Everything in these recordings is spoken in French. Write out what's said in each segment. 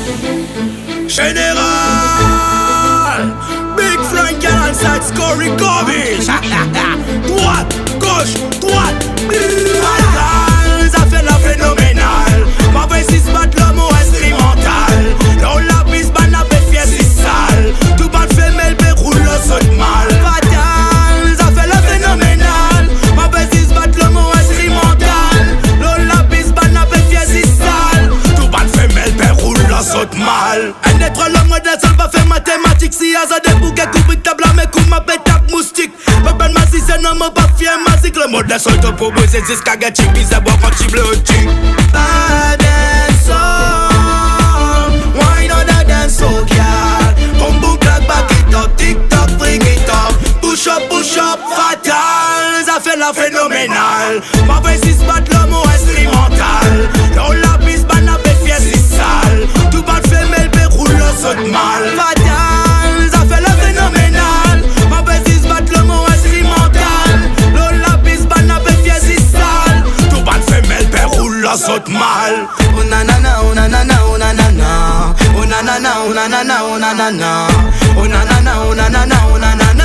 Général Big Frank alongside Scory Gobish. Droite, gauche, droite. Ça fait la phénoménale. Ma vraie si se bat l'homme instrumental. Dans la piste, ban la bête fière si sale. Tout bat fait mais le roule le saute mal. Fatal, ça fait la phénoménale. Ma vraie si se bat l'homme instrumental. Dans la piste, ban la bête fière si sale. Tout bat fait mais le roule le saute mal. Un être l'homme modèle, ça va faire mathématiques. Si y'a ça des bouquets, couper table, mais coup ma pétac moustique. Papa ma si c'est non, ma pas fier, ma si que le modèle saute pour briser, c'est ce qu'a gâché, pis à boire quand tu bloques. Bad and soul, why not that dance so girl? Boom boom clap back it up, TikTok bring it up. Push up, fatal, ça fait la phénoménale. Ma vraie si se bat l'homme instrumental. Dans la piste, ban la bête fière si sale. Tout bat fait mais le roule le saute mal. Fatal, ça fait la phénoménale. Ma vraie si se bat l'homme instrumental. Dans la piste, ban la bête fière si sale. Tout bat fait mais le roule le saute mal. Oh nanana, oh nanana, oh nanana. Oh nanana, oh nanana, oh nanana. Oh nanana, oh nanana, oh nanana.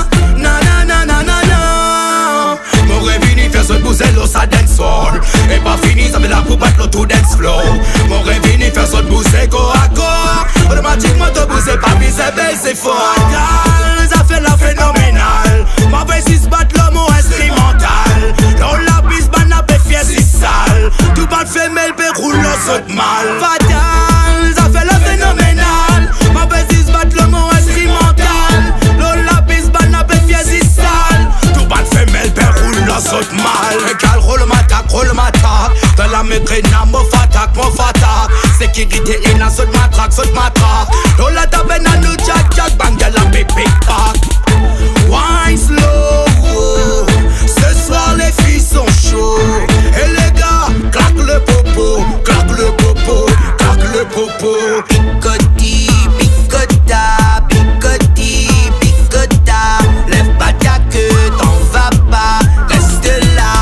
Mon rêve fini faire ce bouser l'eau ça dance hall. Et pas fini ça fait la coupe battre l'auto dance floor. Mon rêve fini faire ce bouser corps à corps. Automatiquement te bouser pas viser belle c'est fort. Ça fait la phénoménale. Ma vraie si se bat l'homme instrumental. Dans la piste ban la bête fière si sale. Tout bat fait mais le roule le saute mal. Fatal, ça fait la phénoménale. Ma vraie si se bat l'homme instrumental. Dans la piste ban la bête fière si sale. Tout bat fait mais le roule le saute mal. Égal roule m'attaque. De la mégrina mon fatak. Sécurité et la saute matraque. Dans la tabenne à nous jack bang de la bébé pack. Wine slow. Ce soir les filles sont chauds. Et les gars, claque le popo. Picotti, picota, lève pas ta queue, t'en vas pas, reste là.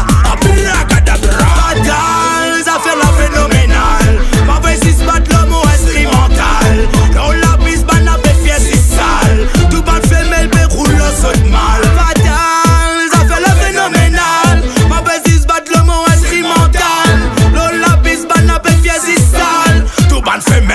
Fatal, ça fait la phénoménale. Ma vraie si se bat l'homme instrumental. Dans la piste, ban la bête fière si sale. Tout bat fait mais le roule le saute mal. Fatal, ça fait la phénoménale. Ma vraie si se bat l'homme instrumental. Dans la piste, ban la bête fière si sale. Tout bat fait